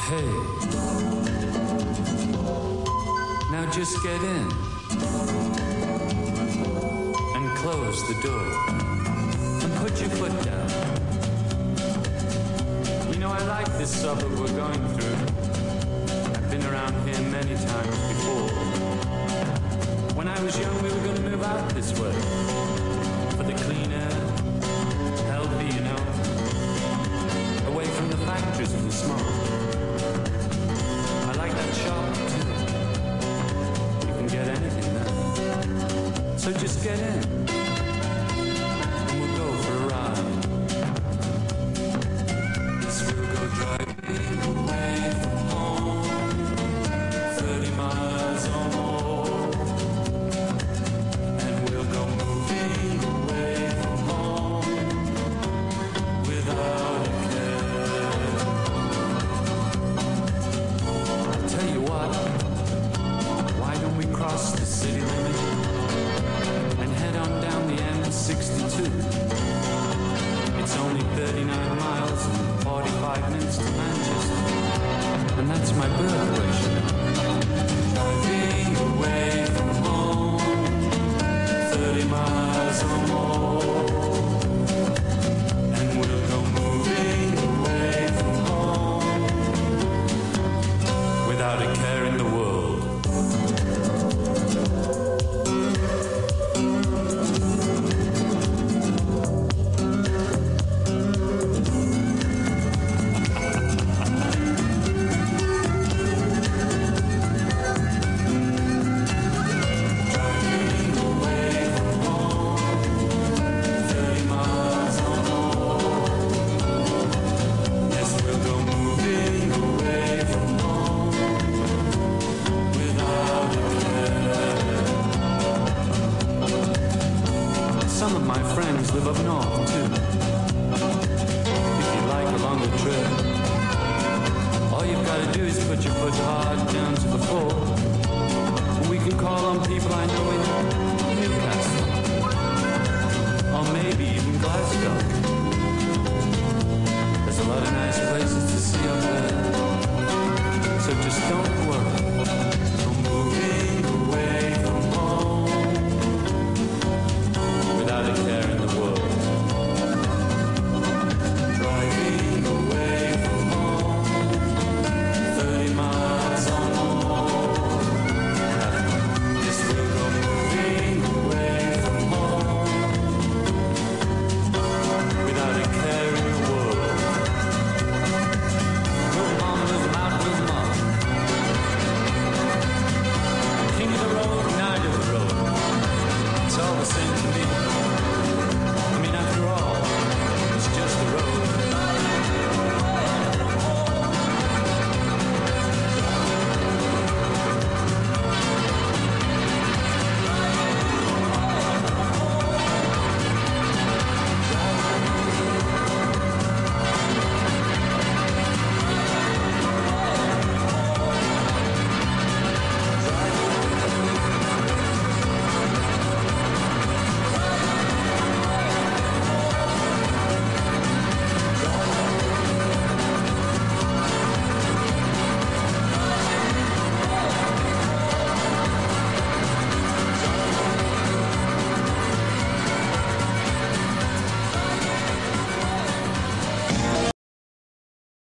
Hey, now just get in and close the door and put your foot down. You know, I like this suburb we're going through. I've been around here many times before. When I was young, we were going to move out this way for the clean air, healthy, you know, away from the factories and the smoke. I like that shop too. You can get anything there. So just get in and we'll go for a ride. Yes, we'll go driving away from home, 30 miles or more. And we'll go moving away from home without a care. I'll tell you what, why don't we cross the city limit and head on down the M62? It's only 39 miles and 45 minutes to Manchester, and that's my birthplace, you know. Driving away from home, 30 miles or more, and we'll go moving away from home without a care in the world. Driving away from home, 30 miles or more. Yes, we'll go moving away from home without a care. Some of my friends live up north too. If you like a longer trip, all you've got to do is put your foot hard down to the floor. And we can call on people I know in